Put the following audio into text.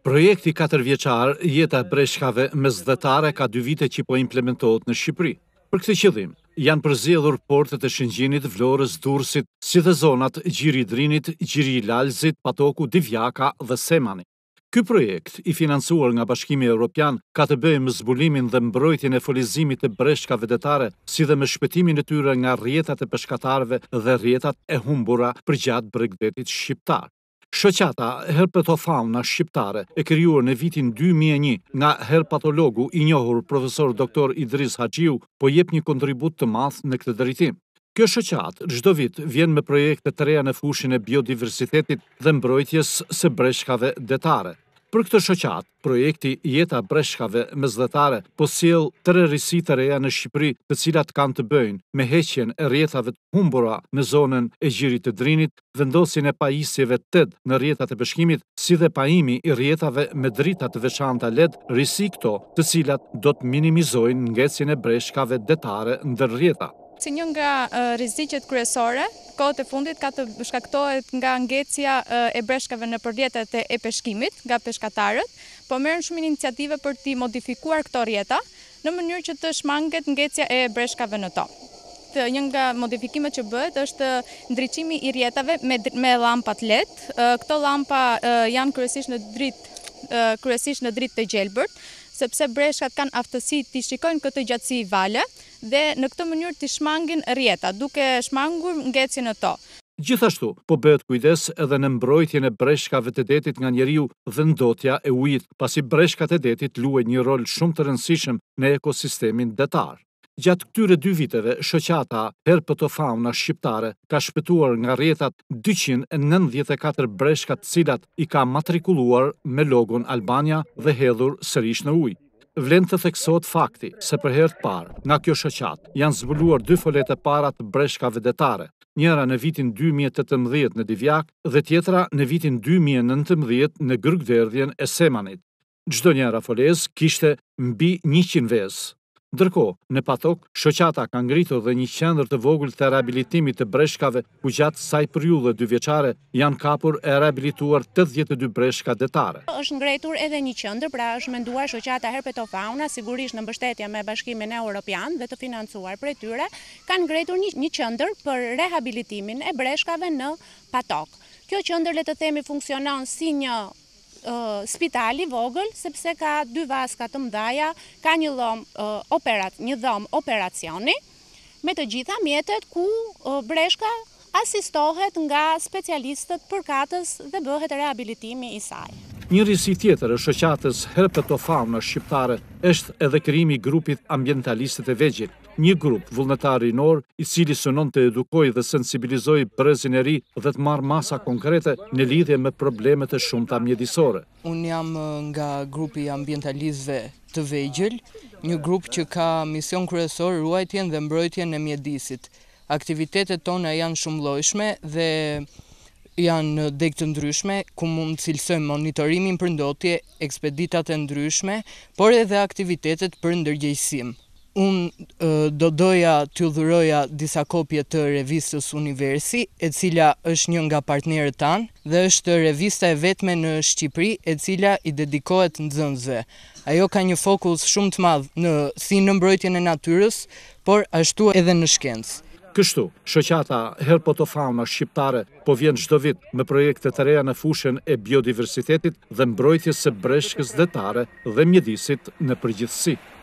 Projekti 4 vjeçar Jeta e breshkave mesdhetare ka 2 vite që po implementohet në Shqipëri. Për këtë qëllim, janë përzjedhur portet e Shëngjinit, Vlorës, Durrësit, si dhe zonat Gjiri i Drinit, Gjiri i Lalzit, Patoku, Divjaka dhe Semani. Ky projekt, i financuar nga Bashkimi Evropian, ka të bëjë me zbulimin dhe mbrojtjen e folizimit të breshkave detare, si dhe me shpëtimin e tyre nga rrjetat e peshkatarëve dhe rrjetat e humbura përgjatë Bregdetit shqiptar. Shoqata Herpetofauna shqiptare e krijuar në vitin 2001 nga herpatologu i njohur profesor Dr. Idris Haxhiu po jep një kontribut të madh në këtë drejtim. Kjo shoqatë çdo vit vjen me projekte të reja në fushën e biodiversitetit dhe mbrojtjes së breshkave detare. Për këtë shoqatë, projekti Jeta breshkave mesdhetare po sjell 3 risi të reja në Shqipëri, të cilat kanë të bëjnë me heqjen e rrjetave të humbura në zonën e Gjirit të Drinit, vendosjen e pajisjeve TED në rrjetat e peshkimit, si dhe pajimi i rrjetave me drita të veçanta LED, risi këto, të cilat do të minimizojnë ngecjen e breshkave detare ndër rrjeta. Si një nga rreziqet kryesore, kohët e fundit ka të shkaktohet nga ngecja e breshkave në rrjetet e peshkimit nga peshkatarët, po merren shumë iniciative për të modifikuar këto rrjeta në mënyrë që të shmanget ngecja e breshkave në to. Një nga modifikimet që bëhet është ndriçimi i rrjetave me llampat LED. Këto llampa janë kryesisht në dritë të gjelbërt, sepse breshkat kanë aftësi të shikojnë këtë gjatësi vale dhe në këtë mënyrë të shmangin rrjeta, duke shmangur ngecjen e to. Gjithashtu, po bëhet kujdes edhe në mbrojtjen e breshkave të detit nga njeriu dhe ndotja e ujit, pasi breshkat e detit luajnë një rol shumë të rëndësishëm në ekosistemin detar. Gjatë këtyre 2 viteve, shoqata Herpetofauna shqiptare ka shpëtuar nga rrjetat 294 breshka të cilat i ka matrikuluar me logon Albania dhe hedhur sërish në ujë. Vlen të theksohet fakti se për herë të parë nga kjo shoqatë janë zbuluar 2 folete para të breshkave detare, njëra në vitin 2018 në Divjak dhe tjetra në vitin 2019 në Gërgderdhjen e Semanit. Çdo njëra folezë kishte mbi 100 vezë. Ndërkohë, në Patok, shoqata ka ngritur dhe një qendër të vogël të rehabilitimit të breshkave, ku gjatë kësaj periudhe 2 vjeçare janë kapur e rehabilituar 82 breshka detare. Është ngritur edhe një qendër, pra është menduar shoqata Herpetofauna, sigurisht në mbështetje me Bashkimin Evropian dhe të financuar prej tyre, kanë ngritur një qendër për rehabilitimin e breshkave në Patok. Kjo qendër, le të themi, funksionon si një spitali vogël, sepse ka 2 vaska të mëdha, ka një dhomë operacioni, me të gjitha mjetet ku breshka asistohet nga specialistët përkatës dhe bëhet rehabilitimi i saj. Një risi tjetër e shoqatës Herpetofauna shqiptare është edhe krijimi i grupit ambientalistët e vegjël, një grup vullnetar rinor i cili synon të edukojë dhe sensibilizojë brezin e ri dhe të marrë masa konkrete në lidhje me problemet e shumta mjedisore. Unë jam nga grupi ambientalistëve të vegjël, një grup që ka mision kryesor ruajtjen dhe mbrojtjen e mjedisit. Aktivitetet tona janë shumëllojshme dhe janë në deg të ndryshme, ku mund cilësojmë monitorimin për ndotje, ekspeditat e ndryshme, por edhe aktivitetet për ndërgjegjësim. Unë do doja t'ju dhuroja disa kopje të revistës Universi, e cila është një nga partnerët tanë, dhe është revista e vetme në Shqipëri, e cila i dedikohet nxënësve. Ajo ka një fokus shumë të madh si në mbrojtjen e natyrës, por ashtu edhe në shkencë. Kështu, shoqata Herpetofauna shqiptare po vjen çdo vit me projekte të reja në fushën e biodiversitetit dhe mbrojtjes së breshkës detare dhe mjedisit në përgjithësi.